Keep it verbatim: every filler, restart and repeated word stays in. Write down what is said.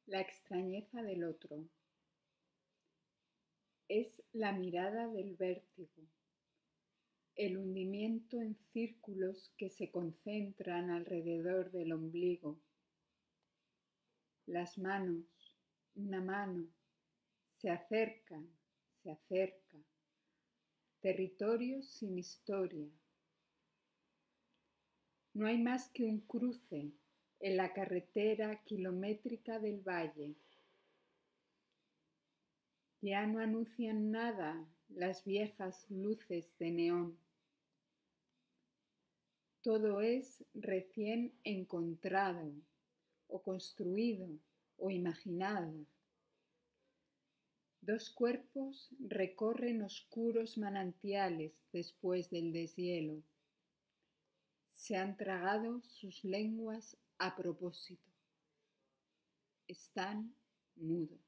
La extrañeza del otro es la mirada del vértigo, el hundimiento en círculos que se concentran alrededor del ombligo. Las manos, una mano, se acercan, se acerca. Territorio sin historia. No hay más que un cruce en la carretera kilométrica del valle. Ya no anuncian nada las viejas luces de neón. Todo es recién encontrado, o construido, o imaginado. Dos cuerpos recorren oscuros manantiales después del deshielo. Se han tragado sus lenguas a propósito. Están mudos.